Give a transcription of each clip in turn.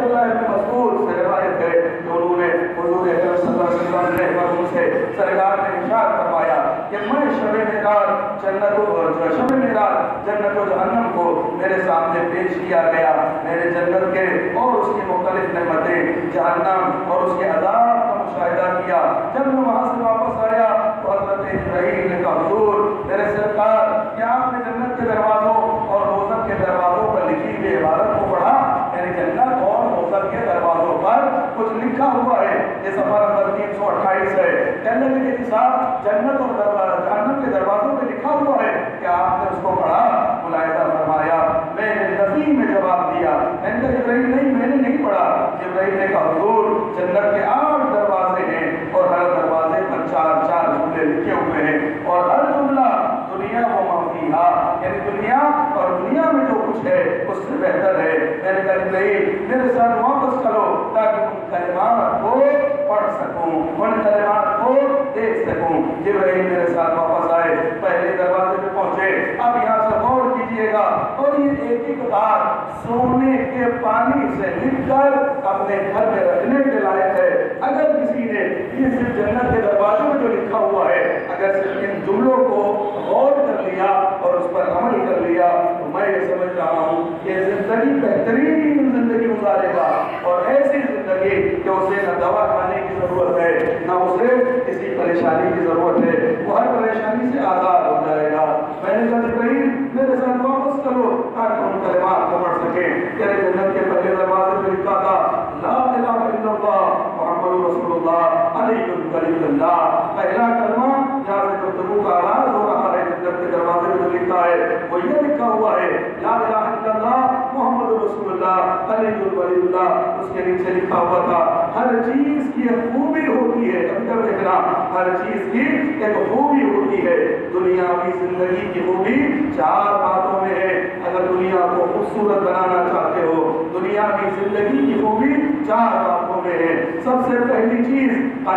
عبداللہ ابن مسعود سے روایت ہے کہ انہوں نے حضور اکرم صلی اللہ علیہ وسلم نے مرحوم سے سرکار نے ارشاد فرمایا کہ میں شب معراج جنت و جہنم کو میرے سامنے پیش کیا گیا، میرے جنت کے اور اس کی مختلف نعمتیں، جہنم اور اس کے عذاب کا مشاہدہ کیا۔ جب میں وہاں سے واپس آیا تو حضرت جبرائیل نے کہا حضور میرے سرکار کیا آپ نے جنت کے دروازوں اور دوزخ کے دروازوں پر لکھی ہوئی عبارت کو پڑھا؟ یعنی جنت اور دوزخ کے دروازوں پر کچھ لکھا ہوا ہے، یہ صفحہ نمبر 328 ہے۔ کہنے لگے کہ صاحب جنت اور جہنم کے دروازوں پہ لکھا ہوا ہے، کیا آپ نے اس کو پڑھا؟ ملاحظہ فرمایا میں نے نفی میں جواب دیا، میں نے کہا جبرائیل نہیں میں نے نہیں پڑھا۔ جبرائیل نے کہا حضور جنت کے 8 دروازے ہیں اور ہر دروازے پر 4 جملے لکھے ہوئے ہیں اور ہر جملہ دنیا و ما فیہا، یعنی دنیا اور دنیا میں جو کچھ ہے اس سے بہتر ہے۔ میں نے کہا جبرائیل میرے ساتھ واپس کرو تاکہ ان کلمات کو پڑھ سکوں، ان کلمات کو دیکھ سکوں۔ جبرائیل میرے ساتھ واپس آئے، پہلے دروازے پہ پہنچے، اب یہاں سے غور کیجئے گا، اور یہ ایک ایک بات سونے کے پانی سے لکھ کر اپنے گھر میں رکھنے کے لائق ہے۔ اگر کسی نے یہ صرف جنت کے دروازوں میں جو لکھا ہوا ہے اگر صرف ان جملوں کو غور کر لیا اور اس پر عمل کر لیا تو میں یہ سمجھ رہا ہوں کہ زندگی بہترین زندگی گزارے گا، اور ایسی زندگی کہ اسے نہ دوا کھانے کی ضرورت ہے نہ اسے کسی پریشانی کی ضرورت ہے، وہ ہر پریشانی سے آزاد ہو جائے گا۔ میں نے کہا جبرائیل میرے ساتھ واپس کرو تاکہ ان کلمات کو پڑھ سکیں۔ تیرے جنت کے پہلے دروازے میں لکھا تھا لا الہ الا اللہ محمد رسول اللہ علی کلیم اللہ۔ پہلا کلمہ جہاں سے گفتگو کا آغاز ہو رہا ہے جنت کے دروازے میں جو لکھا ہے وہ یہ لکھا ہوا ہے لا الہ الا اللہ محمد رسول اللہ علی ولی اللہ۔ اس کے نیچے لکھا ہوا تھا ہر چیز کی ایک خوبی ہوتی ہے، ابھی تک دیکھنا ہر چیز کی ایک خوبی ہوتی ہے، دنیاوی زندگی کی خوبی 4 باتوں میں ہے۔ اگر دنیا کو خوبصورت بنانا چاہتے ہو دنیاوی زندگی کی خوبی 4 باتوں میں ہے۔ سب سے پہلی چیز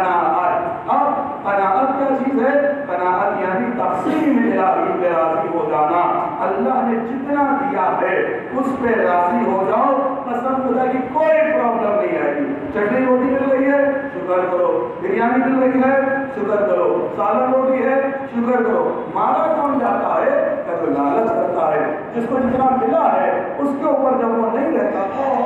قناعت۔ اب قناعت کیا چیز ہے؟ قناعت یعنی تقسیم الہی پہ راضی ہو جانا، اللہ نے جتنا دیا ہے اس پہ راضی ہو جاؤ، قسم خدا کی کوئی پرابلم نہیں آئے گی۔ چٹنی روٹی مل رہی ہے شکر کرو، بریانی مل رہی ہے شکر کرو، سالن روٹی ہے شکر کرو۔ مارا کون جاتا ہے کہ جو لالچ کرتا ہے، جس کو جتنا ملا ہے اس کے اوپر جب وہ نہیں رہتا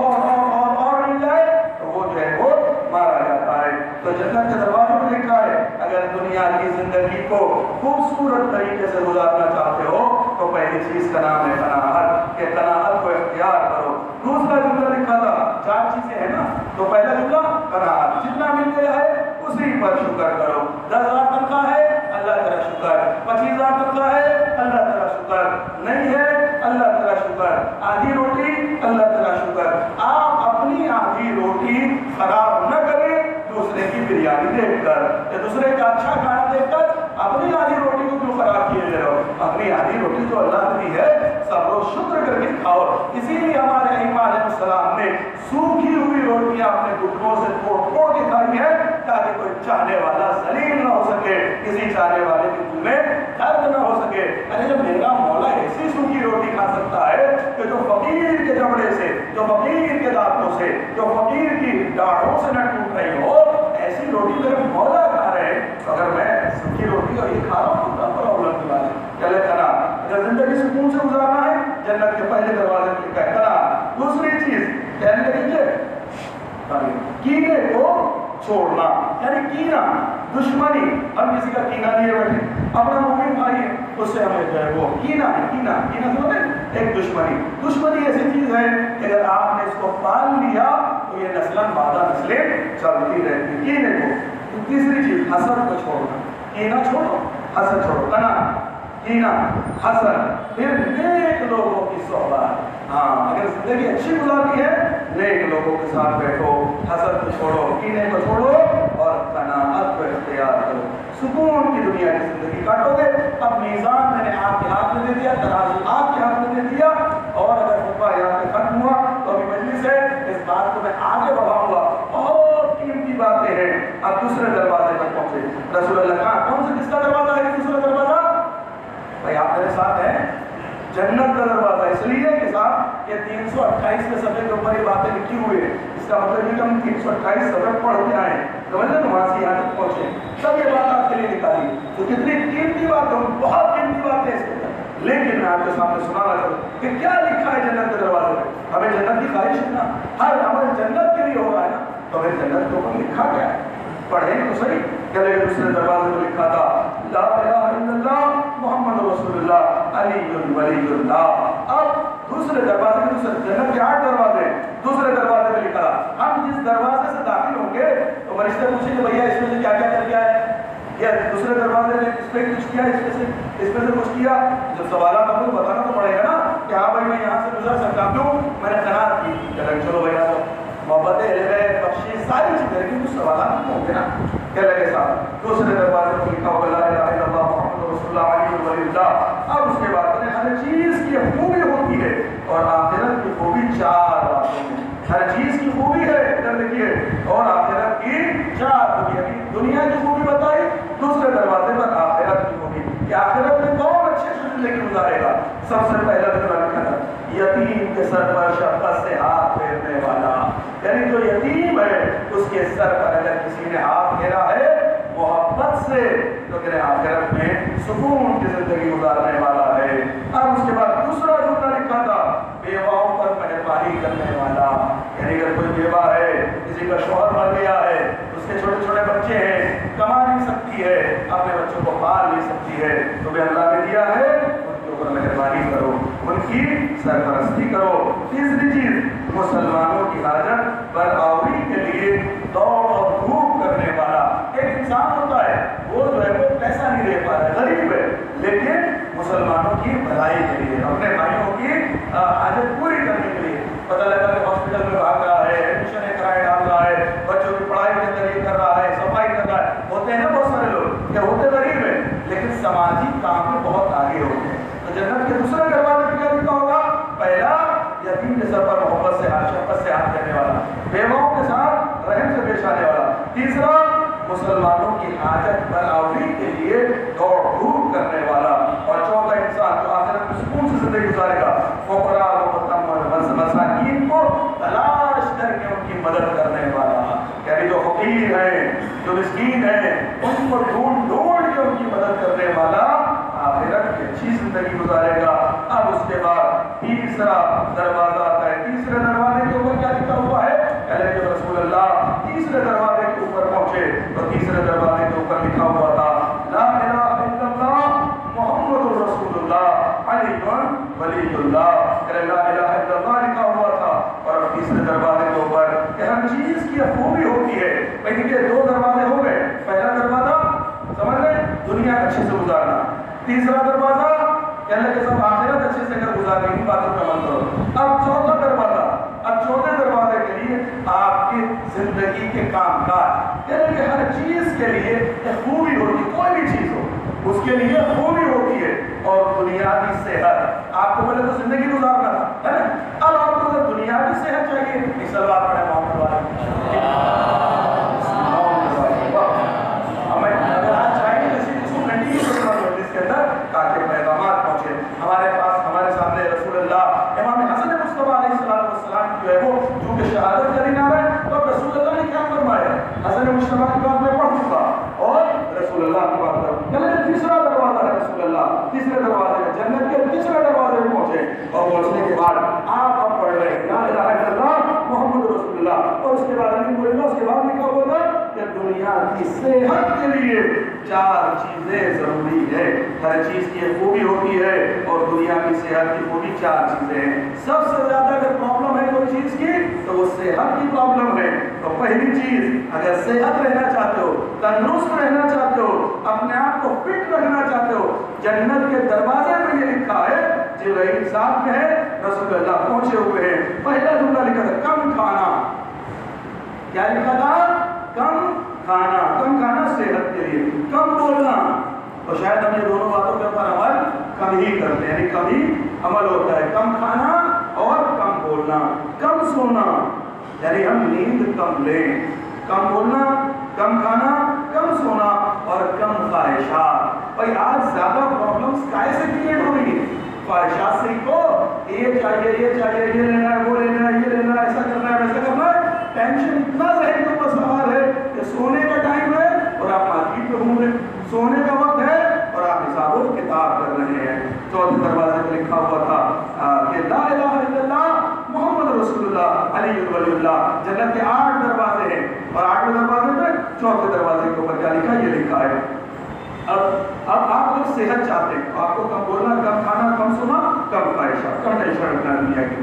اور مل جائے تو وہ جو ہے وہ مارا جاتا ہے۔ تو جنت کے دروازے میں لکھا ہے اگر دنیا کی زندگی کو خوبصورت طریقے سے گزارنا چاہتے ہو تو پہلی چیز کا نام ہے قناعت، کہ قناعت کو اختیار کرو۔ دوسرا جملہ لکھا تھا 4 چیزیں ہیں نا، تو پہلا جملہ قناعت، جتنا مل گیا ہے اسی پر شکر کرو۔ 10,000 تنخواہ ہے اللہ تعالیٰ شکر، 25,000 تنخواہ ہے اللہ تعالیٰ شکر، نہیں ہے اللہ تعالیٰ شکر، آدھی روٹی اللہ تعالیٰ شکر۔ آپ اپنی آدھی روٹی خراب نہ کریں دوسرے کی بریانی دیکھ کر یا دوسرے کا اچھا کھانا دیکھ کر اپنی آدھی روٹی کو کیوں خراب کیے جا رہے ہو؟ اپنی آدھی روٹی جو اللہ نے دی ہے صبر و شکر کر کے کھاؤ۔ اسی لیے ہمارے ائمہ علیہ السلام نے سوکھی ہوئی روٹیاں اپنے گھٹنوں سے توڑ کے کھائی ہے تاکہ کوئی چاہنے والا ذلیل نہ ہو سکے، کسی چاہنے والے کے منہ میں درد نہ ہو سکے۔ ارے جب میرا مولا ایسی سوکھی روٹی کھا سکتا ہے کہ جو فقیر کے جبڑے سے، جو فقیر کے دانتوں سے، جو فقیر کی داڑھوں سے نہ ٹوٹ رہی ہو، ایسی روٹی میرے مولا کھا رہے ہیں، اگر میں سوکھی روٹی اور یہ کھا رہا ہوں تو پرابلم کی بات ہے۔ چلے کنا اگر زندگی سکون سے گزارنا ہے جنت کے پہلے دروازے میں لکھا ہے کنا۔ دوسری چیز کہنے لگیے کینے کو چھوڑنا، یعنی کینہ دشمنی، ہم کسی کا کینہ نہیں بیٹھے، اپنا مومن بھائی ہے اس سے ہمیں جو ہے وہ کینہ ہے، کینہ سمجھتے ہیں ایک دشمنی۔ دشمنی ایسی چیز ہے کہ اگر آپ نے اس کو پال لیا تو یہ نسلاً بعد نسلیں چلتی رہتی۔ کینے کو۔ تیسری چیز حسد کو چھوڑنا، کینہ چھوڑو حسد چھوڑو، کنا کینہ حسد۔ پھر نیک لوگوں کی صحبت، ہاں اگر زندگی اچھی گزارنی ہے نیک لوگوں کے ساتھ بیٹھو، حسد کو چھوڑو، کینے کو چھوڑو اور قناعت کو اختیار کرو، سکون کی دنیا کی زندگی کاٹو گے۔ اب میزان میں نے آپ کے ہاتھ میں دے دیا، ترازو آپ کے ہاتھ میں دے دیا، اور اگر خطبہ یہاں پہ ختم ہوا تو ابھی مجلس ہے، اس بات کو میں آگے بڑھاؤں گا، بہت قیمتی باتیں ہیں۔ اب دوسرے دروازے پر پہنچے، رسول اللہ کہاں کون سے کس کا دروازہ ہے دوسرا دروازہ؟ بھائی آپ میرے ساتھ ہیں، جنت کا دروازہ اس لیے کہ صاحب یہ 328 کے صفحے کے اوپر یہ باتیں لکھی ہوئی ہیں، اس کا مطلب یہ کہ ہم 328 صفحے پڑھ کے آئے سمجھے تو وہاں سے یہاں تک پہنچے، سب یہ بات آپ کے لیے نکالی تو کتنی قیمتی بات ہے، بہت قیمتی بات ہے اس کے اندر۔ لیکن میں آپ کے سامنے سنانا چاہوں کہ کیا لکھا ہے جنت کے دروازے میں۔ ہمیں جنت کی خواہش ہے نا، ہر عمل جنت کے لیے ہو رہا ہے نا، تو ہمیں جنت کے اوپر لکھا کیا ہے، پڑھیں تو صحیح۔ پہلے دوسرے دروازے میں لکھا تھا لا الہ الا اللہ محمد رسول اللہ علی ولی اللہ۔ اب دوسرے دروازے میں، دوسرے جنت کے 8 دروازے، دوسرے دروازے میں لکھا ہم جس دروازے سے داخل ہوں گے تو فرشتے پوچھیں گے بھیا اس میں سے کیا کیا کر گیا ہے، یا دوسرے دروازے میں اس پہ کچھ کیا، اس پہ سے کچھ کیا، جب سوالات آپ کو بتانا تو پڑے گا نا کہ ہاں بھائی میں یہاں سے گزر سکتا ہوں، میں نے قناعت کی، چلو بھیا تو محبت علم بخشش ساری چیزیں، لیکن کچھ سوالات نہیں ہوں گے نا، کیا لگے صاحب۔ دوسرے دروازے میں لکھا ہوگا لا الہ الا اللہ محمد رسول اللہ علی ولی اللہ۔ اب اس کے بعد ہر چیز کی خوبی ہوتی ہے اور آخرت کی خوبی 4 باتوں میں، ہر چیز کی خوبی ہے ادھر دیکھیے، اور آخرت کی 4 خوبی ہے۔ دنیا کی خوبی بتائی، دوسرے دروازے پر آخرت کی خوبی کہ آخرت میں کون اچھے سے زندگی گزارے گا۔ سب سے پہلا جو لکھا تھا یتیم کے سر پر شفقت سے ہاتھ پھیرنے والا، یعنی جو یتیم ہے اس کے سر پر اگر کسی نے ہاتھ پھیرا ہے محبت سے تو کہ آخرت میں سکون کی زندگی گزارنے والا ہے۔ اب اس کے بعد دوسرا جملہ لکھا تھا بیواؤں پر مہربانی کرنے والا، یعنی اگر کوئی بیوہ ہے، کسی کا شوہر مر گیا ہے، اس کے چھوٹے چھوٹے بچے ہیں، کما نہیں سکتی ہے، اپنے بچوں کو پال نہیں سکتی ہے، تو بھی اللہ نے دیا ہے ان کے اوپر مہربانی کرو، ان کی سرپرستی کرو۔ تیسری چیز مسلمانوں کی حاجت برآوری کے لیے دوڑ اور دھوپ کرنے والا۔ ایک انسان ہوتا ہے وہ جو ہے وہ پیسہ نہیں دے پا رہا ہے، غریب ہے، لیکن مسلمانوں کی بھلائی کے لیے، اپنے بھائیوں کی حاجت پوری کرنے کے لیے، پتہ لگا کہ ہاسپٹل میں بھاگ رہا ہے، ایڈمیشن کرائے ڈال رہا ہے، بچوں کی پڑھائی کے اندر یہ کر رہا ہے، صفائی کر رہا ہے، ہوتے ہیں نا بہت سارے لوگ کہ ہوتے غریب ہیں لیکن سماجی کام میں بہت آگے ہوتے ہیں۔ تو جنت کے دوسرے دروازے میں کیا لکھا ہوگا؟ پہلا یتیم کے سر پر محبت سے ہاتھ، شفقت سے ہاتھ کرنے والا، بیواؤں کے ساتھ رحم سے پیش آنے والا۔ تیسرا مسلمانوں کی حاجت برآوری کے لیے دوڑ دھوپ کرنے والا، اور چوتھا انسان جو آخرت میں سکون سے زندگی گزارے گا، فقراء و مساکین کو تلاش کر کے ان کی مدد کرنے والا، یعنی جو فقیر ہیں، جو مسکین ہیں، ان کو ڈھونڈ ڈھونڈ کے ان کی مدد کرنے والا آخرت کی اچھی زندگی گزارے گا۔ اب اس کے بعد تیسرا دروازہ آتا ہے۔ تیسرے دروازے کے اوپر کیا لکھا ہوا ہے؟ پہلے جب رسول اللہ تیسرے دروازے کے اوپر پہنچے تو تیسرے دروازے کے اوپر لکھا ہوا تھا لا الہ الا اللہ محمد رسول اللہ علی ولی اللہ۔ لا الہ الا اللہ لکھا ہوا تھا، اور تیسرے دروازے کے اوپر کہ ہر چیز کی خوبی ہوتی ہے۔ بھائی دیکھیے 2 دروازے ہو گئے، پہلا دروازہ سمجھ رہے دنیا اچھے سے گزارنا، تیسرا دروازہ کہنے کہ سب آخرت اچھے سے اگر گزارنے کی باتوں کا عمل کرو۔ اب چوتھا دروازہ، اب چوتھے دروازے کے لیے آپ کی زندگی کے کام کاج، یعنی کہ ہر چیز کے لیے ایک خوبی ہوتی ہے، کوئی بھی چیز ہو اس کے لیے خوبی ہوتی ہے، اور دنیاوی صحت آپ کو پہلے تو زندگی گزارنا تھا ہے نا، اب آپ کو اگر دنیاوی صحت چاہیے ایک سلوات پڑھے محمد والے، ہمیں اگر آج چاہیے جیسے اس کو کنٹینیو کرنا ہوگا اس کے اندر تاکہ پیغامات پہنچے ہمارے پاس، ہمارے سامنے رسول اللہ امام حسن مصطفیٰ علیہ السلام جو ہے وہ چونکہ شہادت کا دن آ رہا ہے تو رسول اللہ نے کیا فرمایا؟ حسن مصطفیٰ کی بات میں پڑھ چکا اور رسول اللہ کی بات کر تیسرا دروازہ ہے رسول اللہ، تیسرے دروازے میں جنت کے تیسرے دروازے میں پہنچے، اور پہنچنے کے بعد آپ اب پڑھ رہے ہیں لا الہ الا اللہ محمد رسول اللہ، اور اس کے بعد اس کے بعد لکھا ہوا تھا کہ دنیا کی صحت کے لیے 4 چیزیں ضروری ہے۔ ہر چیز کی خوبی ہوتی ہے اور دنیا کی صحت کی خوبی 4 چیزیں ہیں۔ سب سے زیادہ اگر پرابلم ہے کوئی چیز کی تو وہ صحت کی پرابلم ہے۔ تو پہلی چیز اگر صحت رہنا چاہتے ہو، تندرست رہنا چاہتے ہو، اپنے آپ کو فٹ رکھنا چاہتے ہو، جنت کے دروازے میں یہ لکھا ہے جبرائیل صاحب میں ہے رسول اللہ پہنچے ہوئے ہیں، پہلا جملہ لکھا تھا کم کھانا، کیا لکھا تھا؟ کم کھانا، کم کھانا صحت کے لیے، کم بولنا، تو شاید ہم یہ دونوں باتوں کے اوپر عمل کم ہی کرتے ہیں، یعنی کم ہی عمل ہوتا ہے، کم کھانا اور کم بولنا، کم سونا یعنی ہم نیند کم لیں، کم بولنا، کم کھانا، کم سونا اور کم خواہشات۔ بھائی آج زیادہ پرابلمز کائے سے کریٹ ہو رہی ہیں؟ خواہشات سیکھو، یہ چاہیے یہ لینا ہے وہ لینا ہے یہ لینا ہے ایسا کرنا ہے ویسا کرنا ہے، ٹینشن اتنا ذہن کے اوپر سوار ہے کہ سونے کا ٹائم ہے اور آپ مارکیٹ پہ گھوم رہے ہیں، سونے کا وقت ہے اور آپ حساب و کتاب کر رہے ہیں۔ چوتھے دروازے پہ لکھا ہوا تھا کہ لا الہ الا اللہ محمد رسول اللہ علی ولی اللہ۔ جنت کے 8 دروازے ہیں اور 8ویں دروازے پہ چوتھے دروازے کے اوپر کیا لکھا ہے؟ یہ لکھا ہے اب آپ لوگ صحت چاہتے ہیں، آپ کو کم بولنا، کم کھانا، کم سونا، کم خواہشات، کم ٹینشن رکھنا دنیا کی۔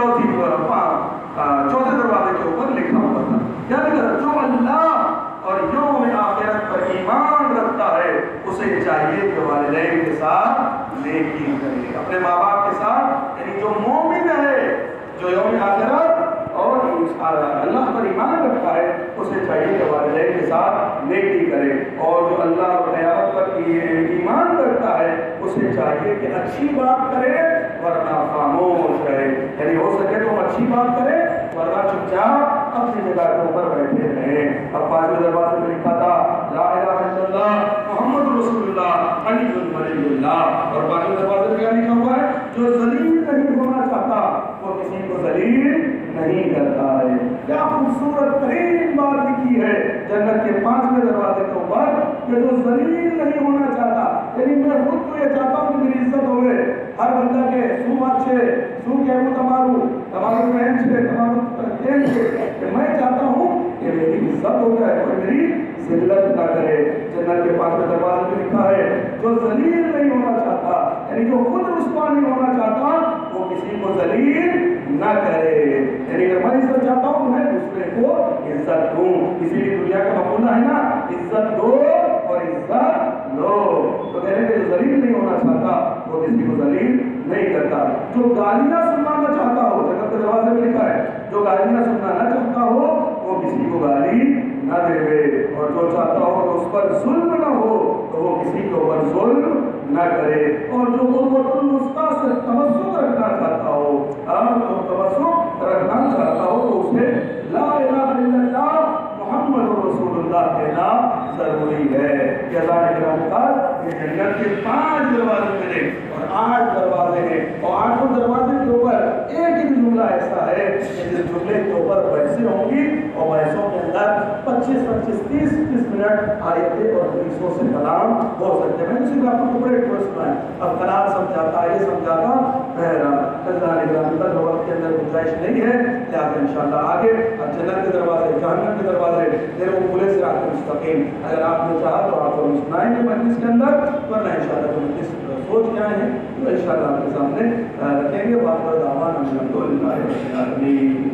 چوتھے دروازے کے اوپر لکھا ہوا تھا کیا لکھا تھا؟ جو اللہ اور یوم آخرت پر ایمان رکھتا ہے اسے چاہیے کہ والدین کے ساتھ نیکی کرے، اپنے ماں باپ کے ساتھ، یعنی جو مومن ہے، جو یوم آخرت اور اللہ پر ایمان رکھتا ہے اسے چاہیے کہ والدین کے ساتھ نیکی کرے، اور جو اللہ اور قیامت پر ایمان رکھتا ہے اسے چاہیے کہ اچھی بات کرے ورنہ خاموش رہے، یعنی ہو سکے تو اچھی بات کرے ورنہ چپ چاپ اپنی جگہ کے اوپر بیٹھے رہیں۔ اب 5ویں دروازے میں لکھا تھا لا الہ الا اللہ محمد رسول اللہ علی ولی اللہ، اور 5ویں دروازے میں کیا لکھا ہوا ہے؟ جو ذلیل نہیں ہونا چاہتا وہ کسی کو ذلیل نہیں کرتا ہے۔ کیا خوبصورت ترین بات لکھی ہے جنت کے 5ویں دروازے کے اوپر کہ جو ذلیل نہیں ہونا چاہتا، یعنی میں خود تو یہ چاہتا ہوں کہ میری عزت ہوئے، ہر بندہ کے سو اچھے سو کے وہ تمہارو بہن چھے تمہارو تین چھے، کہ میں چاہتا ہوں کہ میری عزت ہو جائے، کوئی میری ذلت نہ کرے۔ جنت کے 5ویں دروازے میں لکھا ہے جو ذلیل نہیں ہونا چاہتا، یعنی جو خود رسوا نہیں ہونا چاہتا وہ کسی کو ذلیل نہ کرے، یعنی اگر میں عزت چاہتا ہوں تو میں دوسرے کو عزت دوں، اسی لیے دنیا کا مقولہ ہے نا، عزت دو اور عزت لو، تو کہنے کہ جو ذلیل نہیں ہونا چاہتا وہ کسی کو ذلیل نہیں کرتا۔ جو گالیاں سننا نہ چاہتا ہو، جنت کے دروازے میں لکھا ہے جو گالیاں سننا نہ چاہتا ہو وہ کسی کو گالی نہ دے، اور جو چاہتا ہو کہ اس پر ظلم نہ ہو تو وہ کسی کے اوپر ظلم نہ کرے، اور جو قوت الوسطیٰ سے تمسک رکھنا چاہتا ہو، جو تمسک رکھنا چاہتا ہو تو اسے لا الہ الا اللہ محمد رسول اللہ کہنا ضروری ہے۔ کہ اللہ نے کرام یہ جنت کے 5 دروازے ملے اور 8 دروازے ہیں، اور 8 دروازے کے اوپر ایک ہی جملہ ایسا ہے کہ جس جملے کے اوپر بحثیں ہوں گی، اور بحثوں کے اندر 25-30 منٹ آیتیں اور حدیثوں سے کلام ہو سکتے ہیں۔ میں نے صرف آپ کو ٹکڑے ٹکڑے سنائے، اب قرآن سمجھاتا یہ سمجھاتا اللہ نے کرام کا وقت کے اندر گنجائش نہیں ہے، لہٰذا انشاءاللہ آگے جنت کے دروازے، جہنم کے دروازے، پھر وہ کھلے صراط مستقیم، اگر آپ نے چاہا تو آپ کو سنائیں گے مجلس کے اندر، ورنہ انشاءاللہ تو مجلس سوچ کے آئے ہیں تو انشاءاللہ آپ کے سامنے رکھیں گے۔ واخر دعوانا الحمدللہ رب العالمین۔